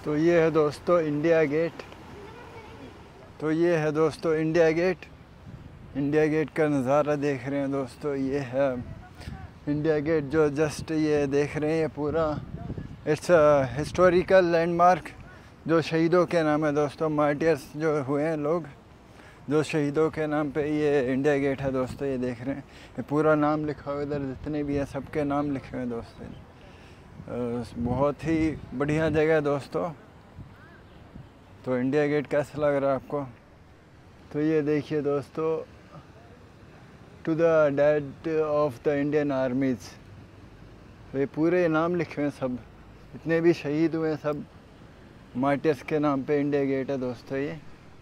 तो ये है दोस्तों इंडिया गेट। तो ये है दोस्तों इंडिया गेट। इंडिया गेट का नज़ारा देख रहे हैं दोस्तों। ये है इंडिया गेट जो जस्ट ये देख रहे हैं। ये पूरा इट्स हिस्टोरिकल लैंडमार्क जो शहीदों के नाम है दोस्तों। मार्टियर्स जो हुए हैं लोग, जो शहीदों के नाम पे ये इंडिया गेट है दोस्तों। ये देख रहे हैं, ये पूरा नाम लिखा हुआ है इधर, जितने भी हैं सबके नाम लिखे हुए हैं दोस्तों। बहुत ही बढ़िया जगह है दोस्तों। तो इंडिया गेट कैसा लग रहा है आपको? तो ये देखिए दोस्तों, to the dead of the Indian armies. तो ये पूरे नाम लिखे हुए हैं सब, जितने भी शहीद हुए हैं सब मार्टियर्स के नाम पे इंडिया गेट है दोस्तों ये।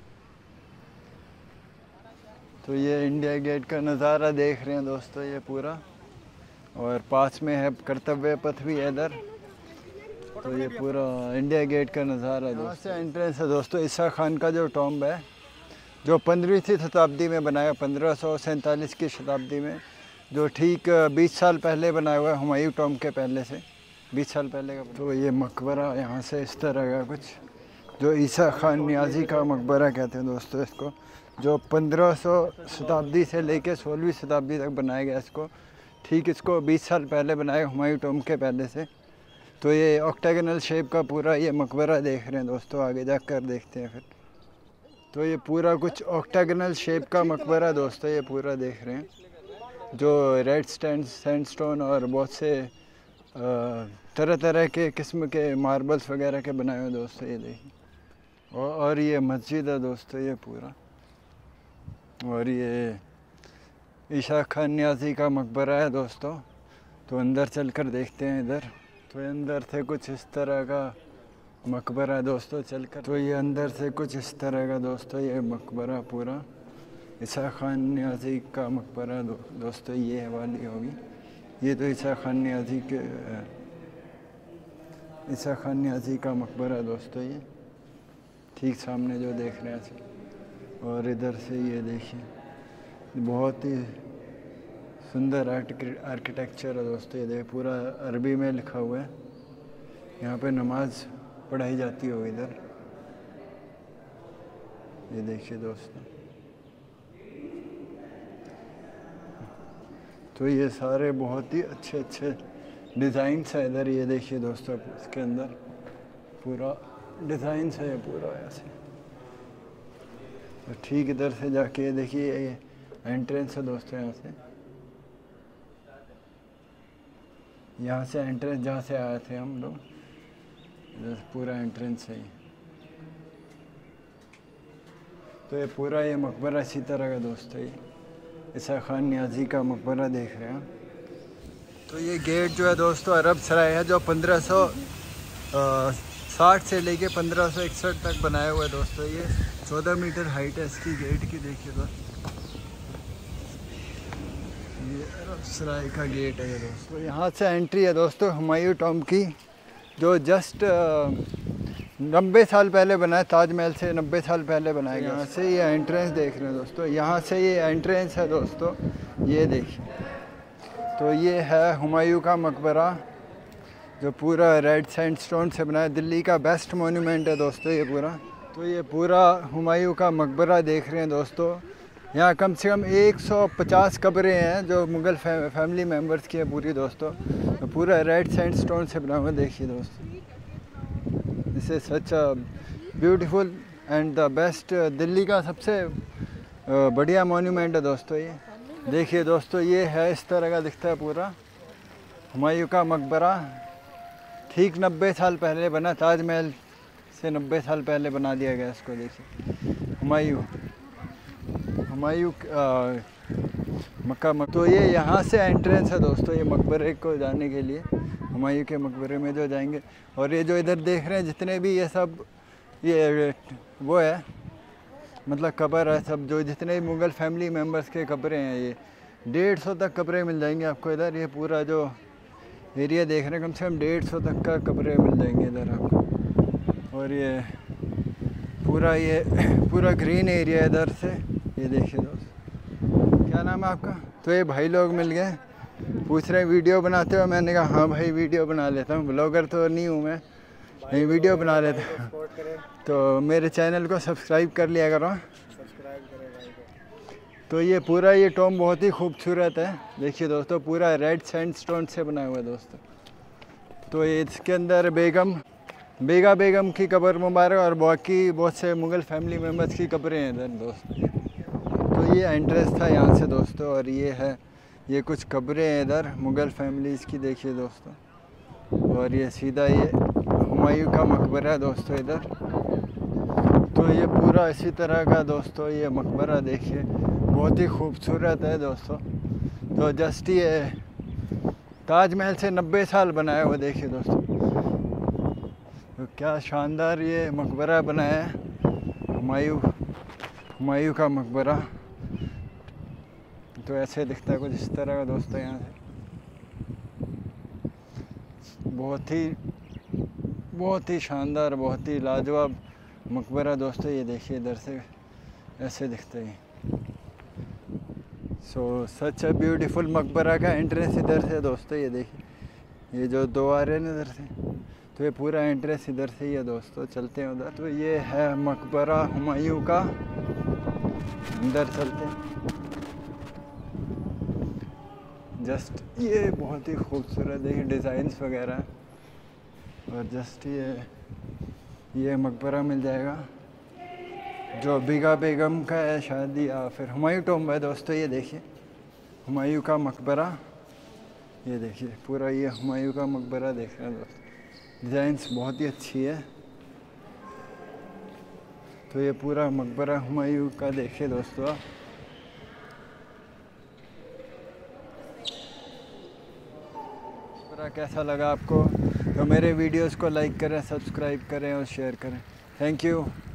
तो ये इंडिया गेट का नज़ारा देख रहे हैं दोस्तों ये पूरा, और पास में है कर्तव्य पथ भी है इधर। तो ये पूरा इंडिया गेट का नज़ारा है। यहाँ से एंट्रेंस है दोस्तों ईसा खान का जो टॉम्ब है, जो 15वीं शताब्दी में बनाया, 1547 की शताब्दी में, जो ठीक 20 साल पहले बनाया हुआ है, हुमायूं टॉम्ब के पहले से 20 साल पहले का। तो ये मकबरा यहाँ से इस तरह का कुछ, जो ईसा खान नियाज़ी का मकबरा कहते हैं दोस्तों इसको, जो 1500 शताब्दी से लेके 16वीं शताब्दी तक बनाया गया इसको। ठीक इसको 20 साल पहले बनाया हुमायूं टॉम्ब के पहले से। तो ये ऑक्टागोनल शेप का पूरा ये मकबरा देख रहे हैं दोस्तों, आगे जाकर देखते हैं फिर। तो ये पूरा कुछ ऑक्टागोनल शेप का मकबरा दोस्तों, ये पूरा देख रहे हैं, जो रेड सैंडस्टोन और बहुत से तरह तरह के किस्म के मार्बल्स वगैरह के बनाए हुए दोस्तों। ये देखिए, और ये मस्जिद है दोस्तों ये पूरा, और ये ईसा खान नियाज़ी का मकबरा है दोस्तों। तो अंदर चलकर देखते हैं इधर। तो अंदर से कुछ इस तरह का मकबरा है दोस्तों, चलकर। तो ये अंदर से कुछ इस तरह का दोस्तों ये मकबरा पूरा ईसा खान नियाज़ी का मकबरा दोस्तों। ये वाली होगी, ये तो ईसा खान नियाज़ी का मकबरा दोस्तों ये, ठीक सामने जो देख रहे हैं। और इधर से ये देखिए, बहुत ही सुंदर आर्किटेक्चर है दोस्तों। ये देखिए पूरा अरबी में लिखा हुआ है, यहाँ पे नमाज पढ़ाई जाती हो इधर। ये देखिए दोस्तों, तो ये सारे बहुत ही अच्छे अच्छे डिज़ाइंस है इधर। ये देखिए दोस्तों, इसके अंदर पूरा डिज़ाइंस है पूरा ऐसे। तो ठीक इधर से जाके देखिए, ये एंट्रेंस है दोस्तों। यहाँ से एंट्रेंस जहाँ से आए थे हम लोग, इधर पूरा एंट्रेंस है। तो ये पूरा ये मकबरा इसी तरह का दोस्तों, ये ईसा खान नियाज़ी का मकबरा देख रहे हैं। तो ये गेट जो है दोस्तों अरब सराय है, जो 1560 से लेके 1561 तक बनाया हुआ है दोस्तों। ये 14 मीटर हाइट है इसकी गेट की, देखिए दोस्तों। ये अरब सराय का गेट है ये दोस्तों। यहाँ से एंट्री है दोस्तों हुमायूं टॉम्ब की, जो जस्ट 90 साल पहले बनाया, ताजमहल से 90 साल पहले बनाया गया। यहाँ से ये एंट्रेंस देख रहे हैं दोस्तों, यहाँ से ये एंट्रेंस है दोस्तों, ये देखिए। तो ये है हुमायूं का मकबरा, जो पूरा रेड सैंडस्टोन से बनाया, दिल्ली का बेस्ट मोन्यूमेंट है दोस्तों ये पूरा। तो ये पूरा हुमायूं का मकबरा देख रहे हैं दोस्तों। यहाँ कम से कम 150 कब्रें हैं जो मुग़ल फैमिली मेम्बर्स की है पूरी दोस्तों। तो पूरा रेड सैंडस्टोन से बना हुआ, देखिए दोस्तों। This is such a beautiful and the best, Delhi का सबसे बढ़िया मोन्यूमेंट है दोस्तों ये। देखिए दोस्तों, ये है इस तरह का दिखता है पूरा हुमायूं का मकबरा। ठीक 90 साल पहले बना, ताजमहल से 90 साल पहले बना दिया गया इसको। देखिए हुमायूं मक्का। तो ये यहाँ से एंट्रेंस है दोस्तों, ये मकबरे को जाने के लिए, हुमायूं के मकबरे में जो जाएंगे। और ये जो इधर देख रहे हैं जितने भी ये सब, ये वो है मतलब कब्र है सब, जो जितने भी मुग़ल फैमिली मेम्बर्स के कब्रें हैं, ये 150 तक कब्रें मिल जाएंगी आपको इधर। ये पूरा जो एरिया देख रहे हैं, कम से कम 150 तक का कब्रें मिल जाएंगे इधर आपको। और ये पूरा ग्रीन एरिया इधर से, ये देखिए दोस्त। क्या नाम है आपका? तो ये भाई लोग मिल गए, पूछ रहे वीडियो बनाते हो। मैंने कहा हाँ भाई वीडियो बना लेता हूँ, ब्लॉगर तो नहीं हूँ मैं, यही वीडियो बना रहे थे। तो मेरे चैनल को सब्सक्राइब कर लिया करो। तो ये पूरा ये टॉम बहुत ही खूबसूरत है। देखिए दोस्तों, पूरा रेड सैंडस्टोन से बना हुआ है दोस्तों। तो ये इसके अंदर बेगम की कब्र मुबारक और बाकी बहुत से मुग़ल फैमिली मेम्बर्स की कब्रें हैं इधर दोस्तों। तो ये एंट्रेंस था यहाँ से दोस्तों, और ये कुछ कब्रें हैं इधर मुग़ल फैमिलीज़ की, देखिए दोस्तों। और ये सीधा ये हुमायूं का मकबरा है दोस्तों इधर। तो ये पूरा इसी तरह का दोस्तों ये मकबरा देखिए, बहुत ही खूबसूरत है दोस्तों। तो जस्ट ये ताजमहल से 90 साल बनाया हुआ, देखिए दोस्तों। तो क्या शानदार ये मकबरा बनाया है, हुमायूं का मकबरा। तो ऐसे दिखता है कुछ इस तरह का दोस्तों यहाँ से। बहुत ही शानदार, बहुत ही लाजवाब मकबरा दोस्तों। ये देखिए इधर से ऐसे दिखता है। सो सच अ ब्यूटीफुल मकबरा का एंट्रेंस इधर से दोस्तों। ये देखिए ये जो दो आ रहे हैं इधर से, तो ये पूरा एंट्रेंस इधर से ही है दोस्तों। चलते हैं उधर। तो ये है मकबरा हुमायूं का, अंदर चलते हैं। जस्ट ये बहुत ही खूबसूरत देखिए डिज़ाइंस वगैरह, और जस्ट ये मकबरा मिल जाएगा जो बेगम का है शायद, या फिर हुमायूं टॉम्ब है दोस्तों। ये देखिए हुमायूं का मकबरा, ये देखिए पूरा ये हुमायूं का मकबरा देख रहे हैं दोस्तों। डिज़ाइंस बहुत ही अच्छी है। तो ये पूरा मकबरा हुमायूं का देखिए दोस्तों आप। कैसा लगा आपको? तो मेरे वीडियोस को लाइक करें, सब्सक्राइब करें और शेयर करें। Thank you.